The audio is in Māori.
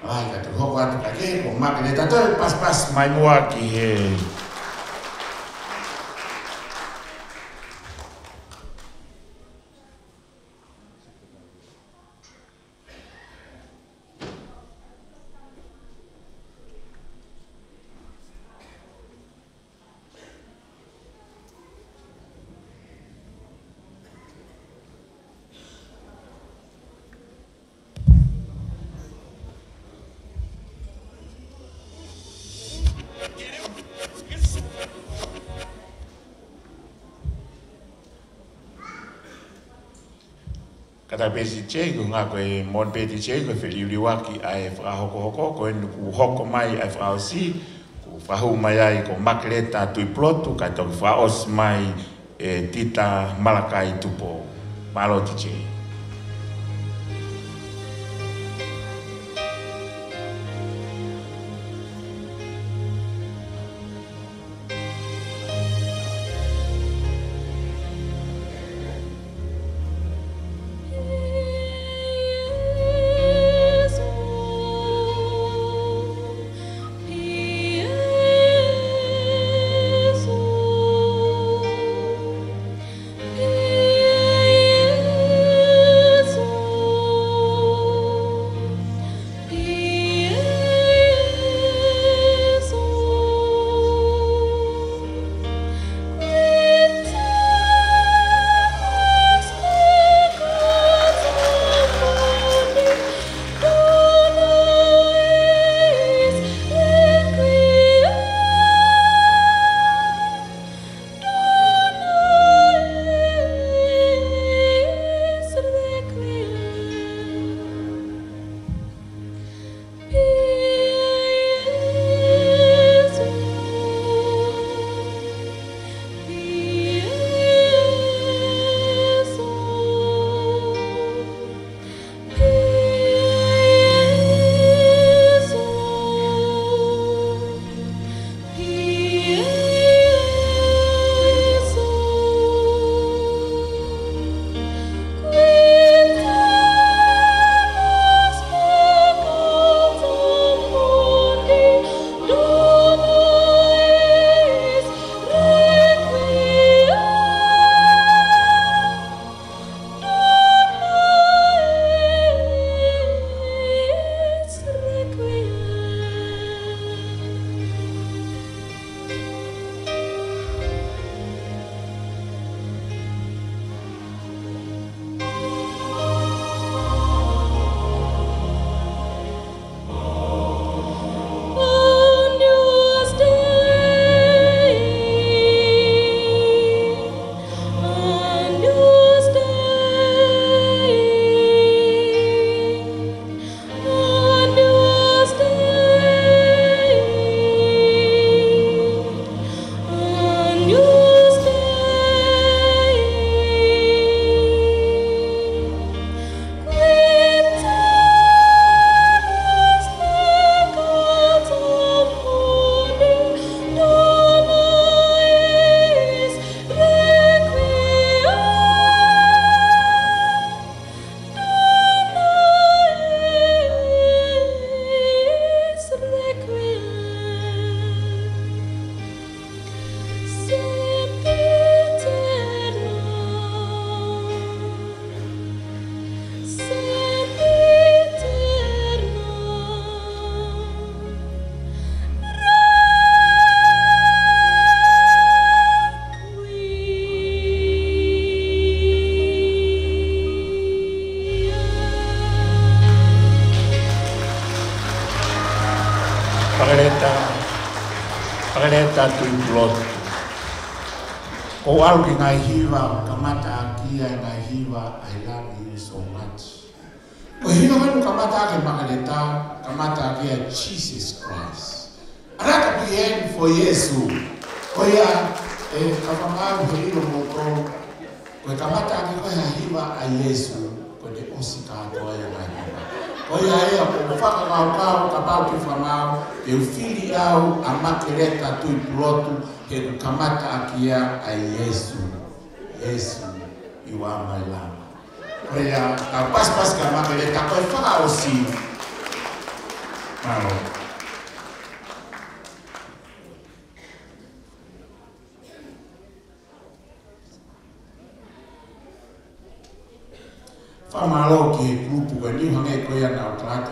Ai ka tu hoko atu ka ke ko makeleta to pas mai mua ki he. Kata besi chego nga koe mon beti chego feliuli waki ai fra hoko ko en ku hoko mai ai fra si ku fahu mai ai ko makleta tu plotu ka to fra os mai tita malakai tupo malo tiche. Pagaleta tu plot. O au ki ngai hiwa, kamata kia ngai hiwa, I love you so much. O hiwa kanu kamata ke pagaleta, kamata kia Jesus Christ. Araka bien for Yesu. O ya, kapamau hilo moto, ko kamata ke ko hiwa a Yesu, ko de osika ko ya ngai. Oia ea ko whaka kau kapau ki whamau, e uwhiri au a makereta tui pulotu, he kamata akia a Yesu. Yesu, you are my love. Oia, ka pas ka makereta, koe whaka o si. Malo. Fa malo ke grupo ni hange ko ya na